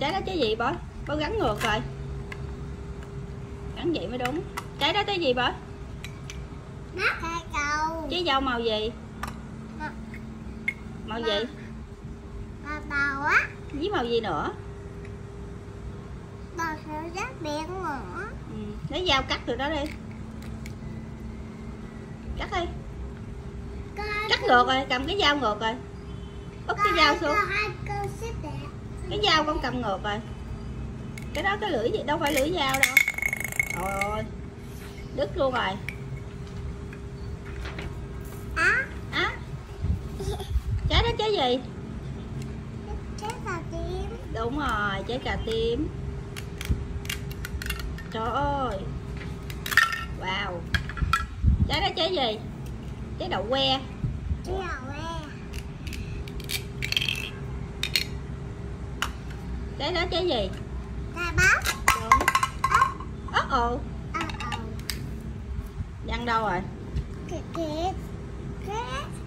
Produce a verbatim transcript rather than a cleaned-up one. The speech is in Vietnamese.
Trái đó trái gì Bói? Bói gắn ngược rồi. Gắn vậy mới đúng. Trái đó trái gì Bói? Trái dâu. Trái dâu màu gì? Màu gì? Màu bầu á. Với màu gì nữa? Màu sữa rất biển nữa. Ừ. Lấy dao cắt từ đó đi. Cắt đi. Cắt ngược rồi, cầm cái dao ngược rồi. Úp cái dao xuống. Cái dao con cầm ngược rồi. Cái đó cái lưỡi gì? Đâu phải lưỡi dao đâu. Trời ơi. Đứt luôn rồi. Á. Á. Trái đó trái gì? Trái cà tím. Đúng rồi, trái cà tím. Trời ơi. Wow. Trái đó trái gì? Trái đậu que. Trái đậu que. Trái đó trái gì? Trái bắp. Đúng. Ớ ồ. Ờ ờ. Văng đâu rồi? Kìa kìa. Kìa.